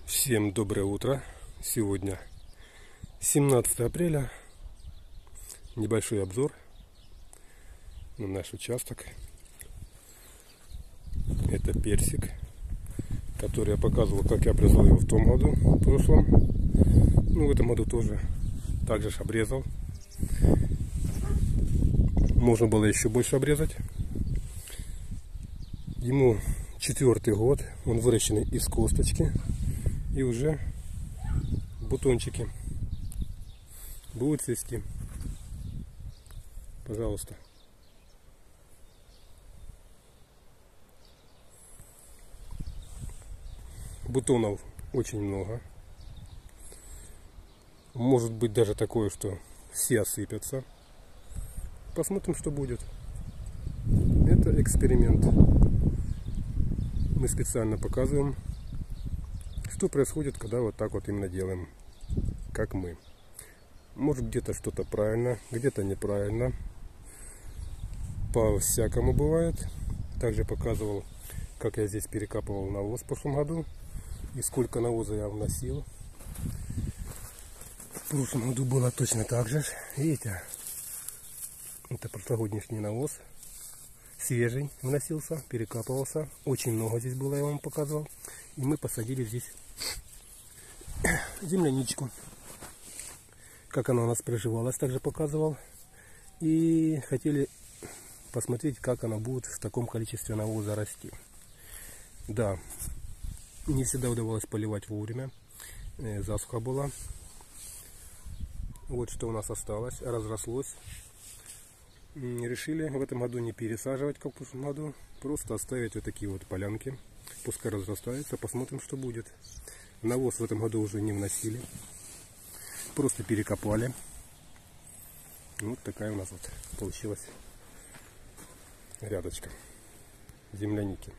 Всем доброе утро. Сегодня 17 апреля. Небольшой обзор на наш участок. Это персик, который я показывал, как я обрезал его в том году, в прошлом. Ну, в этом году тоже так же обрезал. Можно было еще больше обрезать. Ему 4-й год. Он выращенный из косточки. И уже бутончики будут цвести. Пожалуйста. Бутонов очень много. Может быть даже такое, что все осыпятся. Посмотрим, что будет. Это эксперимент. Мы специально показываем, что происходит, когда вот так вот именно делаем, как мы. Может, где-то что-то правильно, где-то неправильно. По-всякому бывает. Также показывал, как я здесь перекапывал навоз в прошлом году. И сколько навоза я вносил. В прошлом году было точно так же. Видите? Это прошлогодний навоз. Свежий вносился, перекапывался. Очень много здесь было, я вам показывал. И мы посадили здесь земляничку. Как она у нас приживалась, также показывал. И хотели посмотреть, как она будет в таком количестве навоза расти. Да, не всегда удавалось поливать вовремя. Засуха была. Вот что у нас осталось. Разрослось. Решили в этом году не пересаживать, как в прошлом году. Просто оставить вот такие вот полянки. Пускай разрастается. Посмотрим, что будет. Навоз в этом году уже не вносили. Просто перекопали. Вот такая у нас вот получилась рядочка земляники.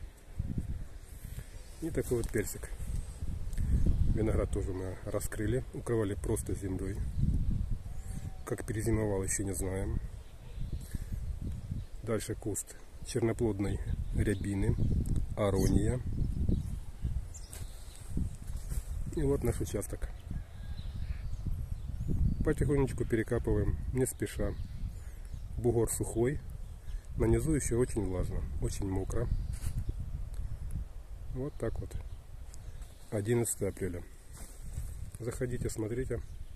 И такой вот персик. Виноград тоже мы раскрыли. Укрывали просто землей. Как перезимовал, еще не знаем. Дальше куст черноплодной рябины, арония. И вот наш участок. Потихонечку перекапываем, не спеша. Бугор сухой. На низу еще очень влажно, очень мокро. Вот так вот. 11 апреля. Заходите, смотрите.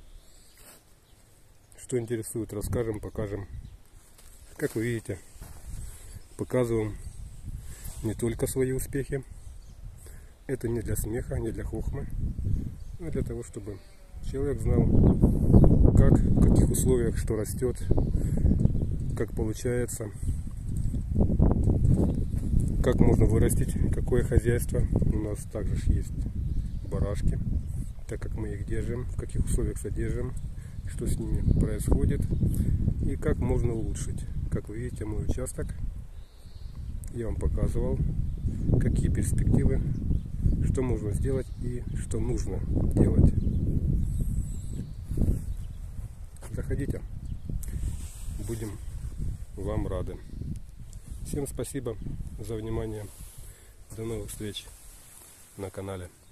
Что интересует, расскажем, покажем. Как вы видите, показываем не только свои успехи. Это не для смеха, не для хохмы, а для того, чтобы человек знал, как, в каких условиях что растет, как получается, как можно вырастить, какое хозяйство. У нас также есть барашки, так как мы их держим, в каких условиях содержим, что с ними происходит и как можно улучшить. Как вы видите, мой участок, я вам показывал, какие перспективы, что можно сделать и что нужно делать. Заходите, будем вам рады. Всем спасибо за внимание. До новых встреч на канале.